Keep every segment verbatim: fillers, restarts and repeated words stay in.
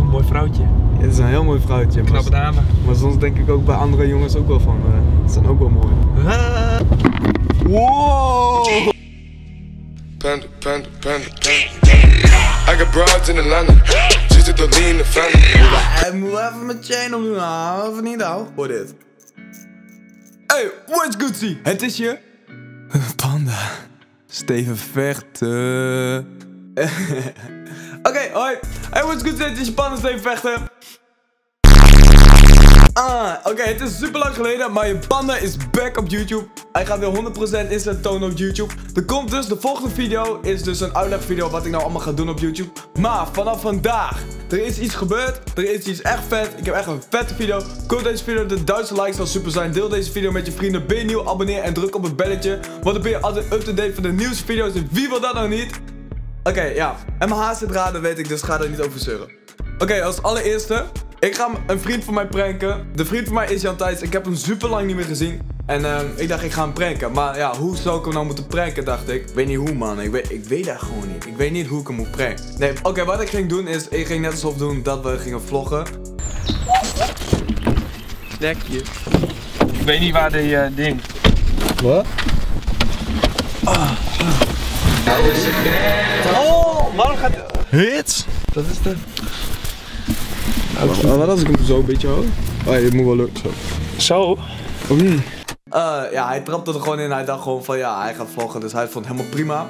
een mooi vrouwtje. Ja, het is een heel mooi vrouwtje. Knappe dame. Maar soms denk ik ook bij andere jongens ook wel van, uh, het zijn ook wel mooi. Ah. Wow! Panda, panda, panda, panda. I got broads in Atlanta. Just to the lean the family. Ik moet even mijn chain opdoen, nou, even niet nou. Hoor dit. Hey, what's good, zie? Het is je... Panda. Steven Vechten. Oké, okay, hoi. Hey, what's good, het is je Panda, Steven Vechten. Ah, oké, okay, het is super lang geleden, maar je Panda is back op YouTube. Hij gaat weer honderd procent in zijn toon op YouTube. Er komt dus, de volgende video is dus een uitlegvideo wat ik nou allemaal ga doen op YouTube. Maar vanaf vandaag, er is iets gebeurd, er is iets echt vet. Ik heb echt een vette video. Koop deze video, de duizend likes zal super zijn. Deel deze video met je vrienden, ben je nieuw, abonneer en druk op het belletje. Want dan ben je altijd up-to-date van de nieuwste video's en wie wil dat nou niet? Oké, okay, ja, en mijn haar zit raar, dat weet ik, dus ga er niet over zeuren. Oké, okay, als allereerste, ik ga een vriend van mij pranken. De vriend van mij is Jan Thijs. Ik heb hem super lang niet meer gezien. En uh, ik dacht, ik ga hem pranken. Maar ja, hoe zou ik hem nou moeten pranken, dacht ik. Ik weet niet hoe, man. Ik weet, ik weet dat gewoon niet. Ik weet niet hoe ik hem moet pranken. Nee, oké, okay, wat ik ging doen is, ik ging net alsof doen dat we gingen vloggen. Snackje. Ik weet niet waar die uh, ding. Wat? Ah. Oh, waarom gaat... Hits? Dat is de... Wat, wat als ik hem zo een beetje hou? Oh ja, dit moet wel lukken zo. Zo? Of niet? Uh, ja, hij trapte er gewoon in. Hij dacht gewoon van ja, hij gaat vloggen. Dus hij vond het helemaal prima.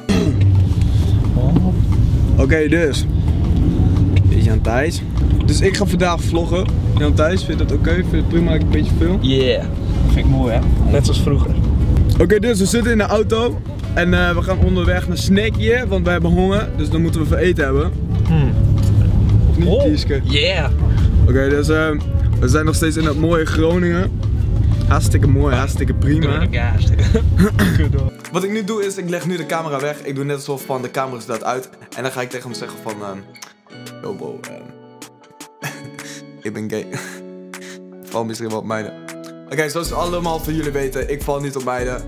Oké, okay, dus. Dit is Jan Thijs. Dus ik ga vandaag vloggen. Jan Thijs, vind je dat oké? Okay? Vind je het prima dat ik een beetje film? Yeah. Vind ik mooi, hè? Net zoals vroeger. Oké, okay, dus we zitten in de auto. En uh, we gaan onderweg naar Snackje, want we hebben honger. Dus dan moeten we veel eten hebben. Hmm. Of niet, oh. Kieske? Yeah. Oké, okay, dus uh, we zijn nog steeds in dat mooie Groningen. Hartstikke mooi, hartstikke prima. Wat ik nu doe is, ik leg nu de camera weg. Ik doe net alsof van de camera staat uit. En dan ga ik tegen hem zeggen van... Um, yo bro, um, ik ben gay. Ik val misschien wel op meiden. Oké, okay, zoals allemaal van jullie weten, ik val niet op meiden.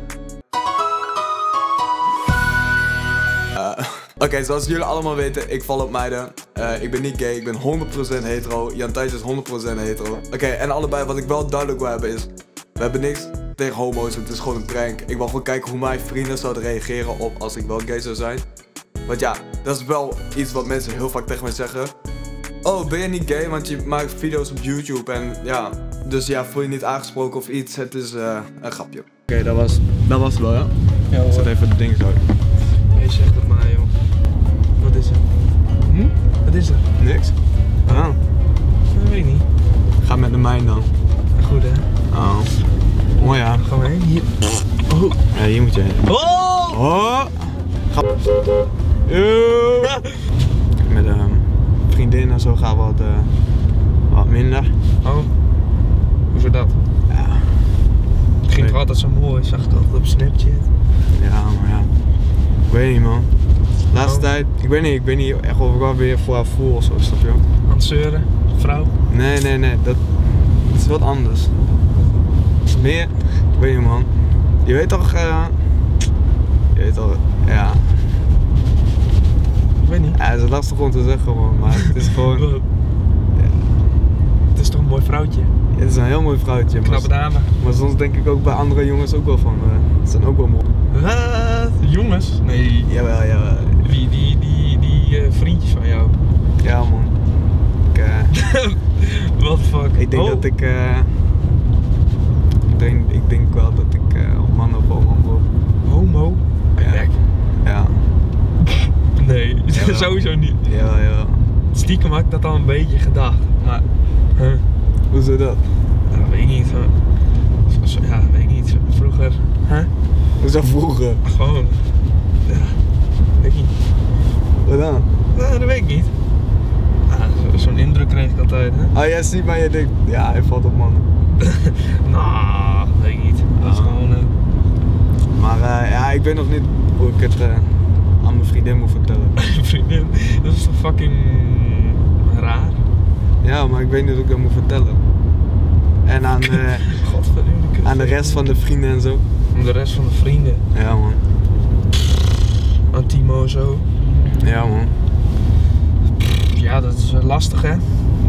Uh, Oké, okay, zoals jullie allemaal weten, ik val op meiden. Uh, ik ben niet gay, ik ben honderd procent hetero. Jan Thijs is honderd procent hetero. Oké, okay, en allebei, wat ik wel duidelijk wil hebben is... We hebben niks tegen homo's, het is gewoon een prank. Ik wil gewoon kijken hoe mijn vrienden zouden reageren op als ik wel gay zou zijn. Want ja, dat is wel iets wat mensen heel vaak tegen mij zeggen. Oh, ben je niet gay? Want je maakt video's op YouTube en ja. Dus ja, voel je niet aangesproken of iets. Het is uh, een grapje. Oké, okay, dat was dat was het wel, ja? Ja, ik zet even de ding zo. Je zegt het maar, joh. Wat is er? Hm? Wat is er? Niks. Ah. Dat weet ik niet. Ga met de mijn dan. Goed, hè? Oh. Mooi, ja. Gaan we heen? Hier. Oh. Ja, hier moet je heen. Oh! Oh! Ga... Uh. Met een um, vriendin en zo gaat wat, uh, wat minder. Oh. Hoezo dat? Ja. Het ging toch altijd zo mooi, zag ik altijd op Snapchat. Ja, maar ja. Ik weet niet, man. Laatste oh. tijd, ik weet niet, ik weet niet echt of ik wel weer voor haar voel of zo, snap je? Aan het zeuren? Vrouw? Nee, nee, nee. Dat, dat is wat anders. Meer, ik weet niet, man. Je weet toch, uh, je weet toch, ja. Ik weet niet. Ja, het is lastig om te zeggen, man, maar het is gewoon... ja. Het is toch een mooi vrouwtje? Ja, het is een heel mooi vrouwtje. Knappe dame. Maar soms denk ik ook bij andere jongens ook wel van, uh, het zijn ook wel mooi. Wat? Jongens? Nee. Jawel, jawel. Die, die, die, die uh, vriendjes van jou. Ja, man. Ik, uh, what the fuck? Ik denk oh. dat ik, uh, ik denk, ik denk wel dat ik uh, op man of homo wil. Homo? Ja. Ja. Nee, sowieso niet. Jawel, jawel. Stiekem had ik dat al een beetje gedacht, maar... Huh. Hoezo dat? Ja, weet ik niet. Zo, ja, weet ik niet. Vroeger... Huh? Hoezo vroeger? Gewoon... Ja, weet ik niet. Wat dan? Ja, dat weet ik niet. Ja, zo'n indruk kreeg ik altijd, hè? Oh, jij ziet maar je denkt, ja, hij valt op mannen. Nou, weet ik niet. Dat is oh. gewoon... Uh... Maar uh, ja, ik weet nog niet hoe ik het uh, aan mijn vriendin moet vertellen. Vriendin? Dat is toch fucking... raar? Ja, maar ik weet niet hoe ik dat moet vertellen. En aan, uh, aan de rest van de vrienden en zo. Aan de rest van de vrienden? Ja, man. Aan Timo zo? Ja, man. Ja, dat is lastig, hè?